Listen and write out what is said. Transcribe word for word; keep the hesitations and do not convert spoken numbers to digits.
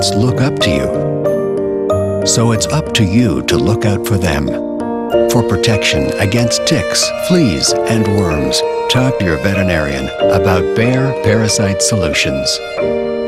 pets look up to you. So it's up to you to look out for them. For protection against ticks, fleas, and worms, talk to your veterinarian about Bayer Parasite Solutions.